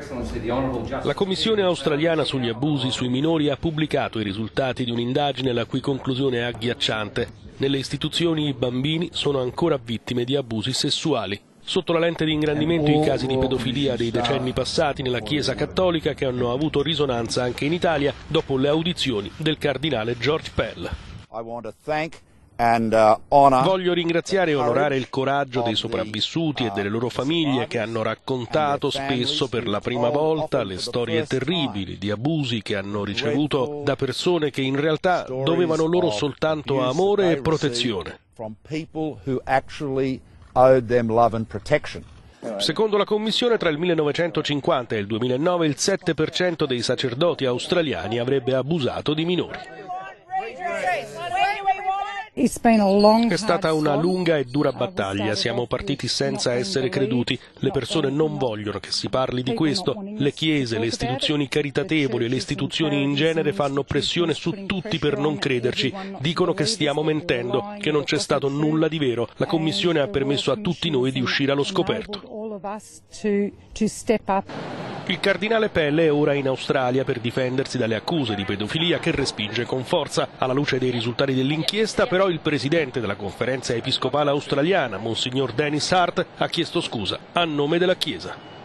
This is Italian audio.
La Commissione australiana sugli abusi sui minori ha pubblicato i risultati di un'indagine la cui conclusione è agghiacciante. Nelle istituzioni i bambini sono ancora vittime di abusi sessuali. Sotto la lente di ingrandimento i casi di pedofilia dei decenni passati nella Chiesa cattolica, che hanno avuto risonanza anche in Italia dopo le audizioni del cardinale George Pell. Voglio ringraziare e onorare il coraggio dei sopravvissuti e delle loro famiglie, che hanno raccontato spesso per la prima volta le storie terribili di abusi che hanno ricevuto da persone che in realtà dovevano loro soltanto amore e protezione. Secondo la Commissione, tra il 1950 e il 2009 il 7% dei sacerdoti australiani avrebbe abusato di minori. È stata una lunga e dura battaglia, siamo partiti senza essere creduti, le persone non vogliono che si parli di questo, le chiese, le istituzioni caritatevoli e le istituzioni in genere fanno pressione su tutti per non crederci, dicono che stiamo mentendo, che non c'è stato nulla di vero, la Commissione ha permesso a tutti noi di uscire allo scoperto. Il cardinale Pell è ora in Australia per difendersi dalle accuse di pedofilia che respinge con forza. Alla luce dei risultati dell'inchiesta, però, il presidente della Conferenza Episcopale Australiana, Monsignor Dennis Hart, ha chiesto scusa a nome della Chiesa.